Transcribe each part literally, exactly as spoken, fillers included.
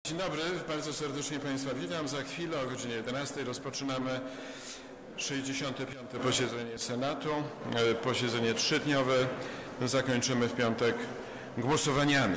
Dzień dobry, bardzo serdecznie Państwa witam. Za chwilę o godzinie jedenastej rozpoczynamy sześćdziesiąte piąte posiedzenie Senatu, posiedzenie trzydniowe. Zakończymy w piątek głosowaniami.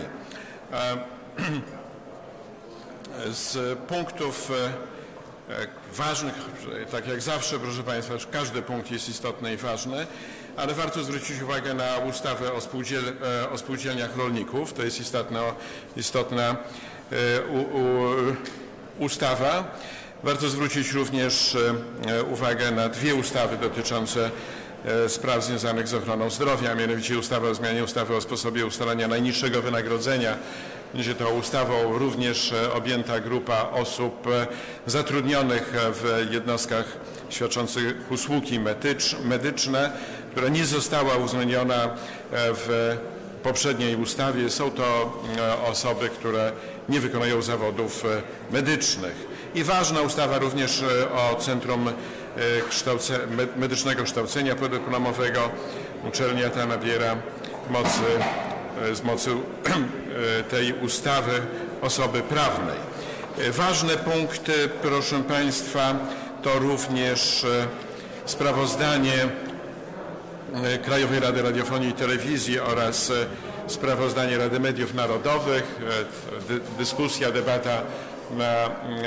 Z punktów ważnych, tak jak zawsze, proszę Państwa, każdy punkt jest istotny i ważny, ale warto zwrócić uwagę na ustawę o, spółdziel, o spółdzielniach rolników. To jest istotna, istotna u, u, ustawa. Warto zwrócić również uwagę na dwie ustawy dotyczące spraw związanych z ochroną zdrowia, a mianowicie ustawa o zmianie ustawy o sposobie ustalania najniższego wynagrodzenia. Będzie to ustawą również objęta grupa osób zatrudnionych w jednostkach świadczących usługi medyczne, która nie została uwzględniona w poprzedniej ustawie. Są to osoby, które nie wykonują zawodów medycznych. I ważna ustawa również o Centrum Kształce, Medycznego Kształcenia Podyplomowego. Uczelnia ta nabiera mocy, z mocy tej ustawy osoby prawnej. Ważne punkty, proszę Państwa, to również sprawozdanie Krajowej Rady Radiofonii i Telewizji oraz sprawozdanie Rady Mediów Narodowych. Dyskusja, debata na,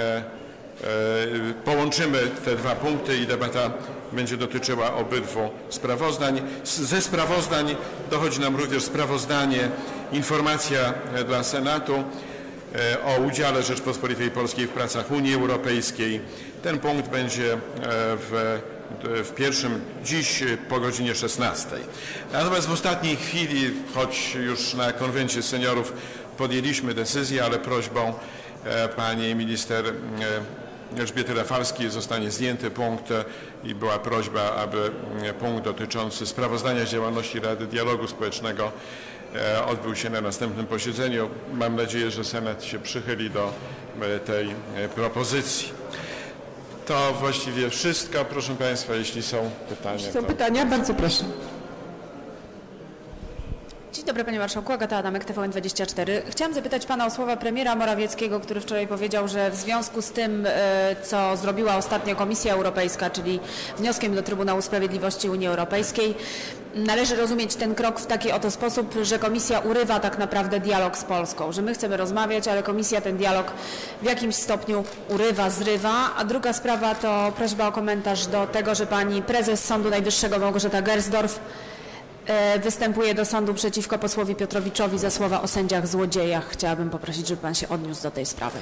połączymy te dwa punkty i debata będzie dotyczyła obydwu sprawozdań. Ze sprawozdań dochodzi nam również sprawozdanie, informacja dla Senatu o udziale Rzeczpospolitej Polskiej w pracach Unii Europejskiej. Ten punkt będzie w, w pierwszym dziś po godzinie szesnastej. Natomiast w ostatniej chwili, choć już na konwencie seniorów podjęliśmy decyzję, ale prośbą pani minister Elżbiety Rafalskiej zostanie zdjęty punkt i była prośba, aby punkt dotyczący sprawozdania z działalności Rady Dialogu Społecznego odbył się na następnym posiedzeniu. Mam nadzieję, że Senat się przychyli do tej propozycji. To właściwie wszystko. Proszę Państwa, jeśli są pytania. Jeśli są to... pytania, bardzo proszę. Dzień dobry Panie Marszałku, Agata Adamek, T V N dwadzieścia cztery. Chciałam zapytać Pana o słowa premiera Morawieckiego, który wczoraj powiedział, że w związku z tym, co zrobiła ostatnio Komisja Europejska, czyli wnioskiem do Trybunału Sprawiedliwości Unii Europejskiej, należy rozumieć ten krok w taki oto sposób, że Komisja urywa tak naprawdę dialog z Polską, że my chcemy rozmawiać, ale Komisja ten dialog w jakimś stopniu urywa, zrywa. A druga sprawa to prośba o komentarz do tego, że Pani Prezes Sądu Najwyższego Małgorzata Gersdorf występuje do sądu przeciwko posłowi Piotrowiczowi za słowa o sędziach złodziejach. Chciałabym poprosić, żeby Pan się odniósł do tej sprawy.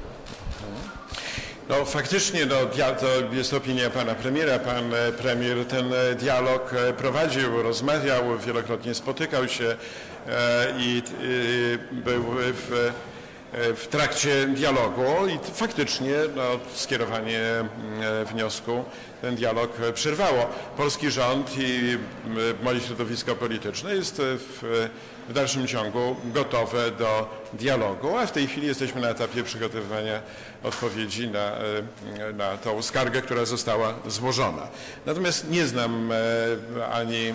No faktycznie no, to jest opinia Pana Premiera. Pan Premier ten dialog prowadził, rozmawiał, wielokrotnie spotykał się i był w, w trakcie dialogu i faktycznie no, skierowanie wniosku ten dialog przerwało. Polski rząd i moje środowisko polityczne jest w, w dalszym ciągu gotowe do dialogu, a w tej chwili jesteśmy na etapie przygotowywania odpowiedzi na, na tą skargę, która została złożona. Natomiast nie znam ani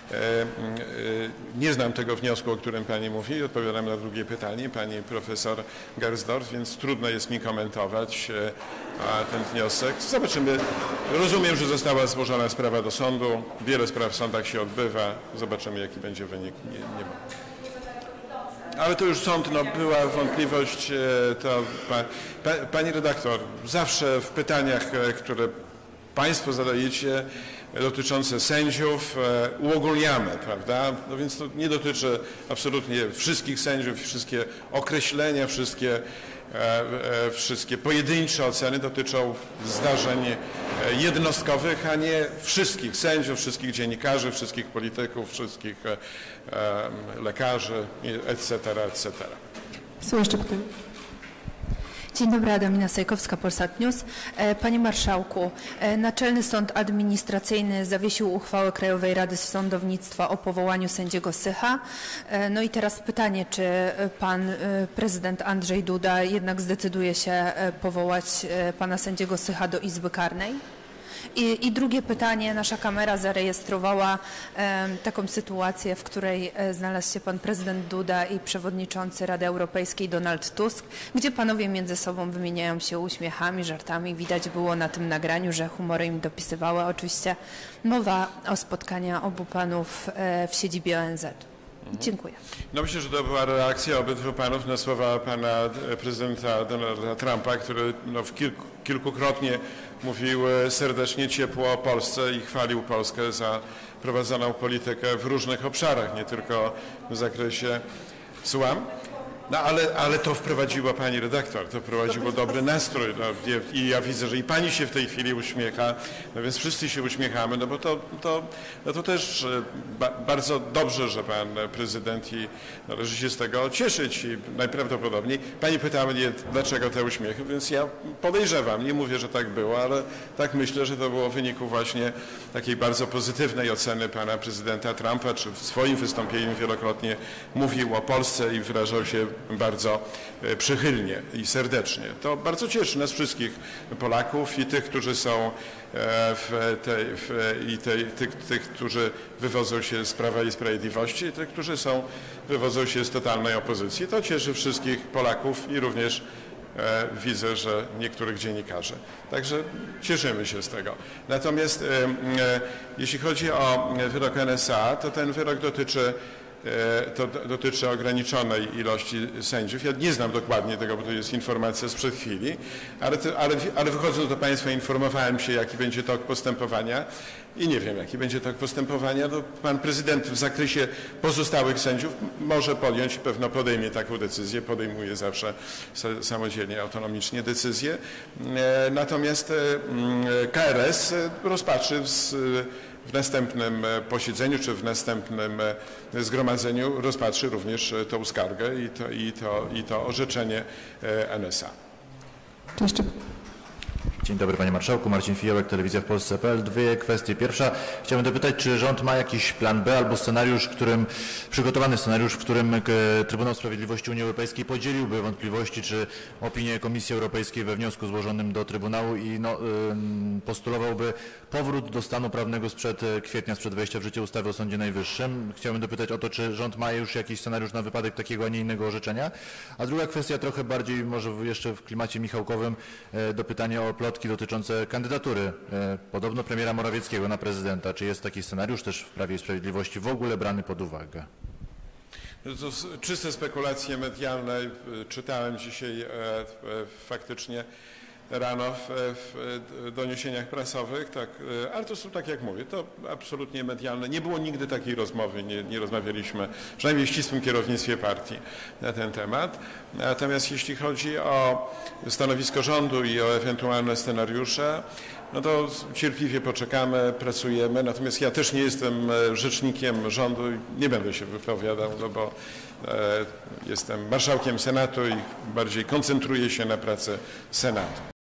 nie znam tego wniosku, o którym Pani mówi. Odpowiadam na drugie pytanie, Pani profesor Gersdorf, więc trudno jest mi komentować ten wniosek. Zobaczymy. Rozumiem, że została złożona sprawa do sądu. Wiele spraw w sądach się odbywa. Zobaczymy, jaki będzie wynik. Nie, nie ma. Ale to już sąd, no, była wątpliwość. To, pa, pa, pani redaktor, zawsze w pytaniach, które Państwo zadajecie, dotyczące sędziów uogólniamy, prawda? No więc to nie dotyczy absolutnie wszystkich sędziów, wszystkie określenia, wszystkie, e, wszystkie pojedyncze oceny dotyczą zdarzeń jednostkowych, a nie wszystkich sędziów, wszystkich dziennikarzy, wszystkich polityków, wszystkich e, e, lekarzy, et cetera, et cetera. Są jeszcze pytania? Dzień dobry, Adamina Sajkowska, Polsat News. Panie Marszałku, Naczelny Sąd Administracyjny zawiesił uchwałę Krajowej Rady Sądownictwa o powołaniu sędziego Sycha. No i teraz pytanie, czy Pan Prezydent Andrzej Duda jednak zdecyduje się powołać Pana sędziego Sycha do Izby Karnej? I, i drugie pytanie, nasza kamera zarejestrowała e, taką sytuację, w której e, znalazł się pan prezydent Duda i przewodniczący Rady Europejskiej Donald Tusk, gdzie panowie między sobą wymieniają się uśmiechami, żartami. Widać było na tym nagraniu, że humory im dopisywały. Oczywiście mowa o spotkaniu obu panów e, w siedzibie O N Z. Dziękuję. No myślę, że to była reakcja obydwu panów na słowa pana prezydenta Donalda Trumpa, który no, w kilku, kilkukrotnie mówił serdecznie ciepło o Polsce i chwalił Polskę za prowadzoną politykę w różnych obszarach, nie tylko w zakresie słucham. No ale, ale to wprowadziła pani redaktor, to wprowadziło dobry nastrój no, i ja widzę, że i pani się w tej chwili uśmiecha, no więc wszyscy się uśmiechamy, no bo to, to, no to też ba, bardzo dobrze, że pan prezydent i należy się z tego cieszyć i najprawdopodobniej pani pytała mnie, dlaczego te uśmiechy, więc ja podejrzewam, nie mówię, że tak było, ale tak myślę, że to było w wyniku właśnie takiej bardzo pozytywnej oceny pana prezydenta Trumpa, czy w swoim wystąpieniu wielokrotnie mówił o Polsce i wyrażał się bardzo przychylnie i serdecznie. To bardzo cieszy nas wszystkich Polaków i tych, którzy są w tej, w, i tej, tych, tych, którzy wywodzą się z Prawa i Sprawiedliwości i tych, którzy są, wywodzą się z totalnej opozycji. To cieszy wszystkich Polaków i również e, widzę, że niektórych dziennikarzy. Także cieszymy się z tego. Natomiast e, e, jeśli chodzi o wyrok N S A, to ten wyrok dotyczy To dotyczy ograniczonej ilości sędziów. Ja nie znam dokładnie tego, bo to jest informacja sprzed chwili, ale, to, ale, ale wychodząc do Państwa informowałem się, jaki będzie tok postępowania i nie wiem, jaki będzie tok postępowania. No, pan prezydent w zakresie pozostałych sędziów może podjąć, pewno podejmie taką decyzję, podejmuje zawsze samodzielnie, autonomicznie decyzję. Natomiast K R S rozpatrzy z, w następnym posiedzeniu czy w następnym zgromadzeniu rozpatrzy również tą skargę i to, i to, i to orzeczenie N S A. Czy jeszcze... Dzień dobry panie marszałku, Marcin Fiołek, Telewizja w Polsce kropka p l. Dwie kwestie. Pierwsza, chciałbym dopytać, czy rząd ma jakiś plan B albo scenariusz, którym, przygotowany scenariusz, w którym Trybunał Sprawiedliwości Unii Europejskiej podzieliłby wątpliwości czy opinię Komisji Europejskiej we wniosku złożonym do Trybunału i no, postulowałby powrót do stanu prawnego sprzed kwietnia, sprzed wejścia w życie ustawy o Sądzie Najwyższym. Chciałbym dopytać o to, czy rząd ma już jakiś scenariusz na wypadek takiego, a nie innego orzeczenia. A druga kwestia, trochę bardziej może jeszcze w klimacie michałkowym, dopytanie o plotki dotyczące kandydatury e, podobno premiera Morawieckiego na prezydenta. Czy jest taki scenariusz też w Prawie i Sprawiedliwości w ogóle brany pod uwagę? To czyste spekulacje medialne. Czytałem dzisiaj e, e, faktycznie rano w, w doniesieniach prasowych, tak, ale to są, tak jak mówię, to absolutnie medialne. Nie było nigdy takiej rozmowy, nie, nie rozmawialiśmy, przynajmniej w ścisłym kierownictwie partii na ten temat. Natomiast jeśli chodzi o stanowisko rządu i o ewentualne scenariusze, no to cierpliwie poczekamy, pracujemy, natomiast ja też nie jestem rzecznikiem rządu i nie będę się wypowiadał, no bo e, jestem marszałkiem Senatu i bardziej koncentruję się na pracy Senatu.